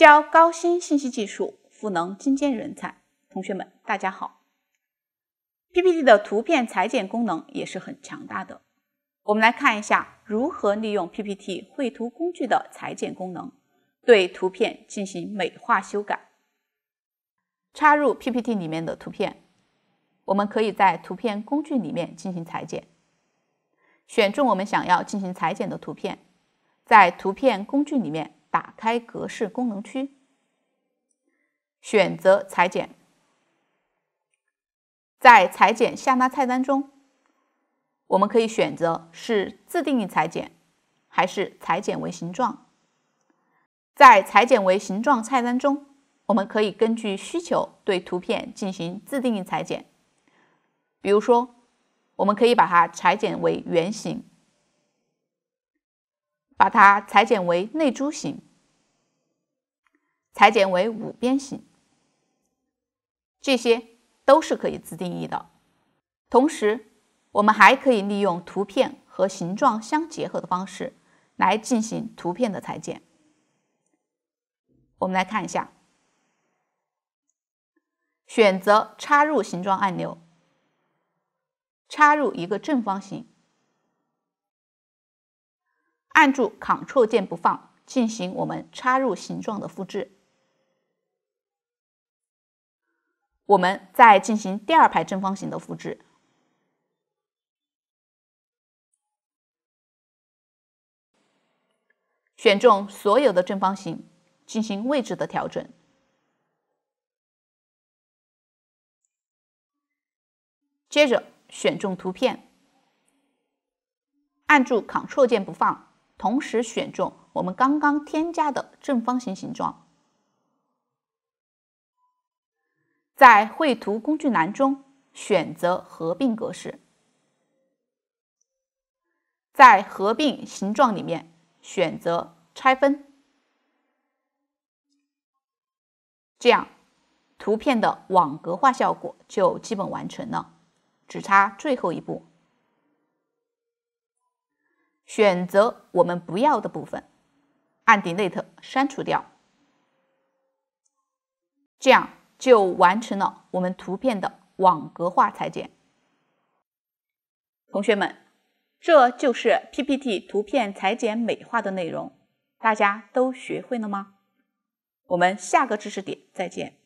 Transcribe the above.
教高新信息技术，赋能精尖人才。同学们，大家好。PPT 的图片裁剪功能也是很强大的。我们来看一下如何利用 PPT 绘图工具的裁剪功能，对图片进行美化修改。插入 PPT 里面的图片，我们可以在图片工具里面进行裁剪，选中我们想要进行裁剪的图片，在图片工具里面打开格式功能区，选择裁剪。在裁剪下拉菜单中，我们可以选择是自定义裁剪还是裁剪为形状。在裁剪为形状菜单中，我们可以根据需求对图片进行自定义裁剪。比如说，我们可以把它裁剪为圆形，把它裁剪为内珠形，裁剪为五边形，这些都是可以自定义的。同时，我们还可以利用图片和形状相结合的方式来进行图片的裁剪。我们来看一下，选择插入形状按钮，插入一个正方形，按住 Ctrl 键不放，进行我们插入形状的复制。我们再进行第二排正方形的复制，选中所有的正方形，进行位置的调整。接着选中图片，按住 Ctrl 键不放，同时选中我们刚刚添加的正方形形状。在绘图工具栏中选择合并格式，在合并形状里面选择拆分，这样图片的网格化效果就基本完成了，只差最后一步，选择我们不要的部分，按 Delete 删除掉，这样就完成了我们图片的网格化裁剪。同学们，这就是 PPT 图片裁剪美化的内容，大家都学会了吗？我们下个知识点再见。